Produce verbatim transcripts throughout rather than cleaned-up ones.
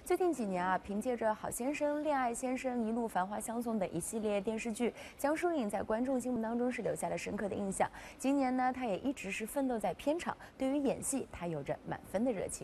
最近几年啊，凭借着《好先生》《恋爱先生》一路繁华相送等一系列电视剧，江疏影在观众心目当中是留下了深刻的印象。今年呢，她也一直是奋斗在片场，对于演戏，她有着满分的热情。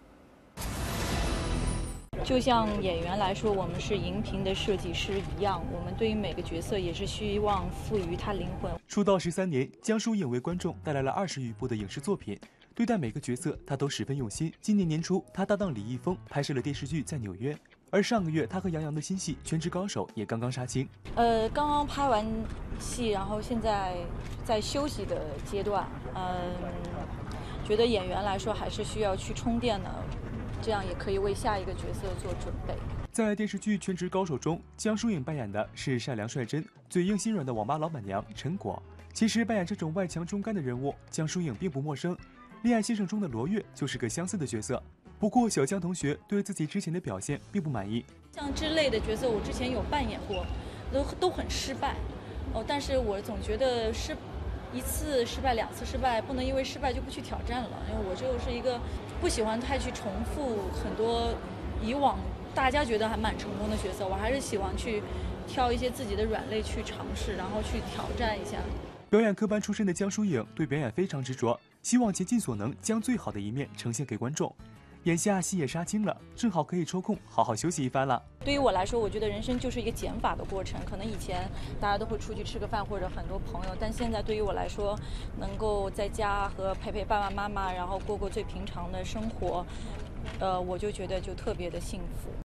就像演员来说，我们是荧屏的设计师一样，我们对于每个角色也是希望赋予他灵魂。 出道十三年，江疏影为观众带来了二十余部的影视作品，对待每个角色，她都十分用心。今年年初，她搭档李易峰拍摄了电视剧《在纽约》，而上个月，她和杨洋的新戏《全职高手》也刚刚杀青。 呃，刚刚拍完戏，然后现在在休息的阶段。嗯，觉得演员来说还是需要去充电的。 这样也可以为下一个角色做准备。 在电视剧《全职高手》中，江疏影扮演的是善良率真、嘴硬心软的网吧老板娘陈果。其实扮演这种外强中干的人物，江疏影并不陌生。《恋爱先生》中的罗越就是个相似的角色。不过，小江同学对自己之前的表现并不满意。 像这类的角色，我之前有扮演过，都都很失败。哦，但是我总觉得失。 一次失败，两次失败，不能因为失败就不去挑战了。因为我就是一个不喜欢太去重复很多以往大家觉得还蛮成功的角色，我还是喜欢去挑一些自己的软肋去尝试，然后去挑战一下。 表演科班出身的江疏影对表演非常执着，希望竭尽所能将最好的一面呈现给观众。 眼下戏也杀青了，正好可以抽空好好休息一番了。 对于我来说，我觉得人生就是一个减法的过程。可能以前大家都会出去吃个饭，或者很多朋友，但现在对于我来说，能够在家和陪陪爸爸妈妈，然后过过最平常的生活，呃，我就觉得就特别的幸福。